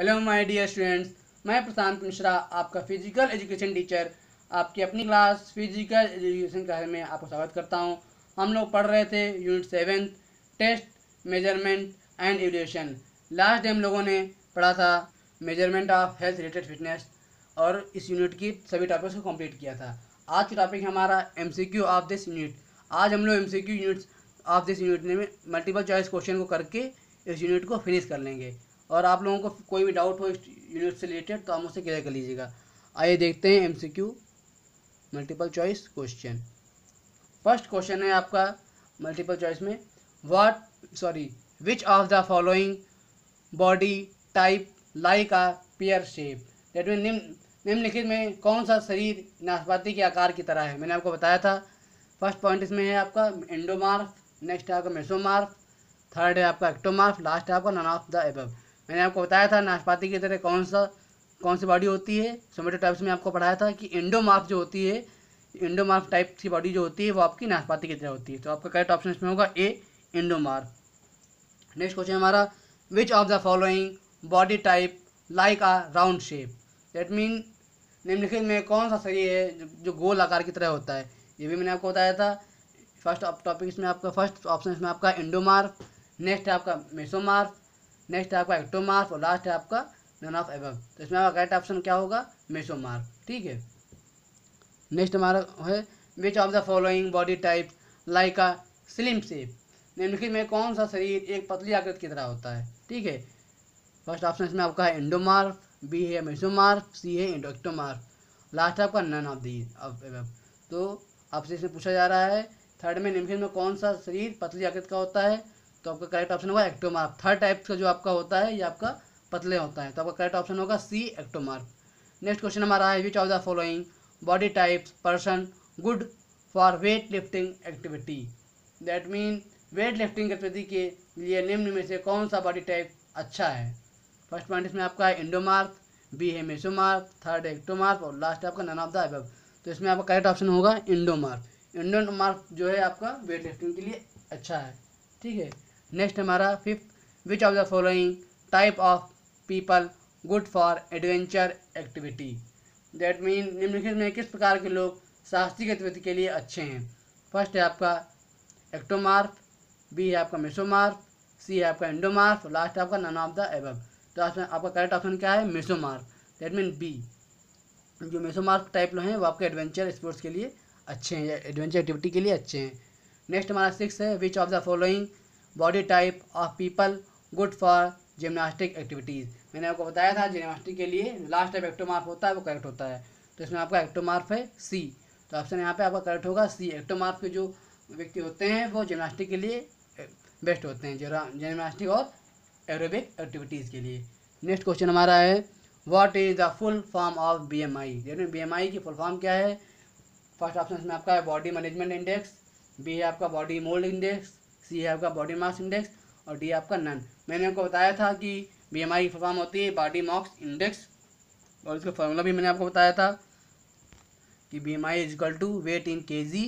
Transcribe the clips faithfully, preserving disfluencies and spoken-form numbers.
Hello my dear students, मैं प्रशांत मिश्रा, आपका physical education teacher, आपकी अपनी क्लास फिजिकल एजुकेशन क्लास में आपको स्वागत करता हूं। हम लोग पढ़ रहे थे unit seven, test measurement and evaluation. Last day हम लोगों ने पढ़ा था measurement of health related fitness और इस यूनिट की सभी टॉपिक्स को कंप्लीट किया था। आज का टॉपिक है हमारा एमसीक्यू ऑफ दिस यूनिट। आज हम लोग MCQ units of this unit में मल्टीपल चॉइस क्वेश्चन को करके इस यूनिट को फिनिश कर लेंगे। और आप लोगों को कोई भी डाउट हो इस यूनिट से रिलेटेड तो आप मुझसे क्लियर कर लीजिएगा। आइए देखते हैं MCQ multiple choice question. First question है आपका मल्टीपल चॉइस में, what sorry which of the following body type like a pear shape. That mean निम्न निम्नलिखित में कौन सा शरीर नाशपाती के आकार की तरह है। मैंने आपको बताया था। फर्स्ट पॉइंट इसमें है आपका एंडोमार्फ, नेक्स्ट है आपका मेसोमार्फ, थर्ड है आपका एक्टोमार्फ, लास्ट है आपका नन ऑफ द एबव। मैंने आपको बताया था नाशपाती की तरह कौन सा कौन सी बॉडी होती है। सोमेटो टाइप्स में आपको पढ़ाया था कि एंडोमार्फ जो होती है, एंडोमार्फ टाइप की बॉडी जो होती है वो आपकी नाशपाती की तरह होती है। तो आपका करेक्ट ऑप्शन इसमें होगा ए, एंडोमार्फ। नेक्स्ट क्वेश्चन हमारा, which of the following body type like a round shape. That mean निम्नलिखित में कौन सा शरीर है जो, जो गोल आकार की तरह होता है। ये भी मैंने आपको बताया था। फर्स्ट टॉपिक इसमें आपका फर्स्ट ऑप्शन इसमें आपका एंडोमार्फ, नेक्स्ट है आपका मेसोमार्फ, नेक्स्ट है आपका एक्टोमार्फ और लास्ट है आपका नन ऑफ एबव। तो इसमें आपका करेक्ट ऑप्शन क्या होगा, मेसोमार्फ। ठीक है। नेक्स्ट हमारा है, which of the following body type like a slim shape. निम्नलिखित में कौन सा शरीर एक पतली आकृति की तरह होता है। ठीक है। फर्स्ट ऑप्शन इसमें आपका है एंडोमार्फ, बी है मेसोमार्फ, सी है एक्टोमार्फ, लास्ट है आपका none of the of above. तो आपसे इसमें पूछा जा रहा है थर्ड में निम्नलिखित में कौन सा शरीर पतली आकृति का होता है। तो आपका करेक्ट ऑप्शन होगा एक्टोमार्फ। थर्ड टाइप का जो आपका होता है ये आपका पतले होता है। तो आपका करेक्ट ऑप्शन होगा सी, एक्टोमार्फ। नेक्स्ट क्वेश्चन हमारा है, which of the following body types person good for weight lifting activity. That mean weight lifting activity के लिए निम्न में से कौन सा बॉडी टाइप अच्छा है। फर्स्ट पॉइंट इसमें आपका है एंडोमार्फ, बी है मेसोमार्फ, थर्ड है एक्टोमार्फ और लास्ट आपका नन ऑफ द अबव। तो इसमें आपका करेक्ट ऑप्शन होगा एंडोमार्फ। एंडोमार्फ जो है आपका वेट लिफ्टिंग के लिए अच्छा है। ठीक है। नेक्स्ट हमारा fifth, which of the following type of people good for adventure activity. That mean निम्नलिखित में किस प्रकार के लोग साहसिक गतिविधि के लिए अच्छे हैं। फर्स्ट है आपका एक्टोमार्फ, बी है आपका मेसोमार्फ, सी है आपका एंडोमार्फ, लास्ट है आपका नन ऑफ द एबव। तो आपका करेक्ट ऑप्शन क्या है, मेसोमार्फ। That mean B. जो मेसोमार्फ टाइप लोग हैं वो आपके एडवेंचर स्पोर्ट्स के लिए अच्छे हैं या एडवेंचर एक्टिविटी के लिए अच्छे हैं। नेक्स्ट हमारा सिक्स है, which of the following body type of people good for gymnastic activities. मैंने आपको बताया था जिम्नास्टिक के लिए लास्ट टाइप एक्टोमार्फ होता है वो करेक्ट होता है। तो इसमें आपका एक्टोमार्फ है सी। तो ऑप्शन यहाँ पे आपका करेक्ट होगा सी। एक्टोमार्फ के जो व्यक्ति होते हैं वो जिम्नास्टिक के लिए बेस्ट होते हैं, जिम्नास्टिक और एरोबिक एक्टिविटीज़ के लिए। नेक्स्ट क्वेश्चन हमारा है, what is the full form of B M I. B M I की फुल फॉर्म क्या है। फर्स्ट ऑप्शन इसमें आपका है बॉडी मैनेजमेंट इंडेक्स, बी है आपका बॉडी मोल्ड इंडेक्स, सी है आपका बॉडी मास इंडेक्स और डी आपका नन। मैंने आपको बताया था कि बी एम आई की फॉर्म होती है बॉडी मास इंडेक्स और इसका फॉर्मूला भी मैंने आपको बताया था कि B M I is equal to weight in K G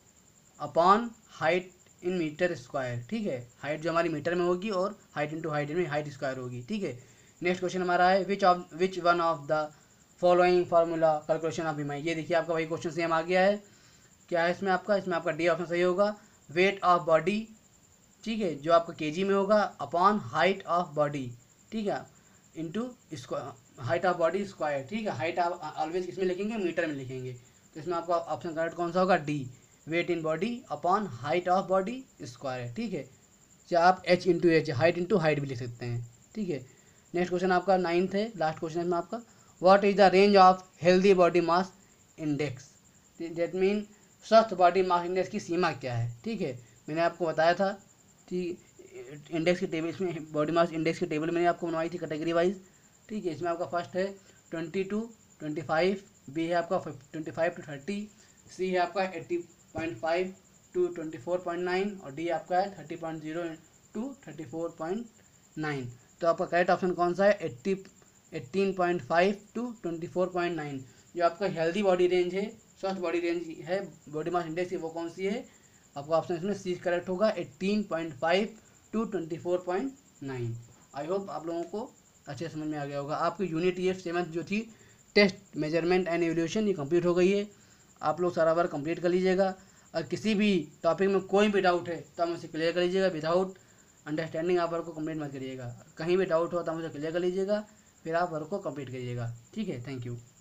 upon height in metre square. ठीक है। हाइट जो हमारी मीटर में होगी और हाइट इंटू हाइट में हाइट स्क्वायर होगी। ठीक है। नेक्स्ट क्वेश्चन हमारा है, which of which one of the following formula calculation of B M I. ये देखिए आपका वही क्वेश्चन सेम आ गया है। क्या है इसमें आपका इसमें आपका डी ऑप्शन सही होगा, वेट ऑफ बॉडी। ठीक है। जो आपका केजी में होगा अपॉन हाइट ऑफ बॉडी। ठीक है। Into height of body square. ठीक है। हाइट आप ऑलवेज किसमें लिखेंगे, मीटर में लिखेंगे। तो इसमें आपका ऑप्शन करेक्ट कौन सा होगा, D, weight in body upon height of body square. ठीक है। चाहे आप H into H, height into height भी लिख सकते हैं। ठीक है। नेक्स्ट क्वेश्चन आपका नाइन्थ है, लास्ट क्वेश्चन है इसमें आपका, what is the range of healthy body mass index. That mean स्वस्थ बॉडी मास इंडेक्स की सीमा क्या है। ठीक है। मैंने आपको बताया था कि इंडेक्स की टेबल, इसमें बॉडी मास इंडेक्स की टेबल मैंने आपको बनवाई थी कैटेगरी वाइज। ठीक है। इसमें आपका फर्स्ट है twenty to twenty five, B है आपका twenty five to thirty, C है आपका eighty point five to twenty four point nine और डी आपका है thirty point zero to thirty four point nine. तो आपका करेक्ट ऑप्शन कौन सा है, eighty eighteen point five to twenty four point nine. जो आपका हेल्दी बॉडी रेंज है, स्वस्थ बॉडी रेंज है बॉडी मास इंडेक्स की, वो कौन सी है। आपका ऑप्शन इसमें सी करेक्ट होगा, eighteen point five to twenty four point nine. I hope आप लोगों को अच्छे समझ में आ गया होगा। आपकी यूनिट ये सेवन्थ जो थी टेस्ट मेजरमेंट एंड एवोल्यूशन ये कंप्लीट हो गई है। आप लोग सारा वर्क कंप्लीट कर लीजिएगा। और किसी भी टॉपिक में कोई भी डाउट है तो आप मुझसे क्लियर कर लीजिएगा। विदाउट अंडरस्टैंडिंग आप वर्क को कंप्लीट मत करिएगा। कहीं भी डाउट हो तो मुझे क्लियर कर लीजिएगा, फिर आप वर्क को कंप्लीट करिएगा। ठीक है, थैंक यू।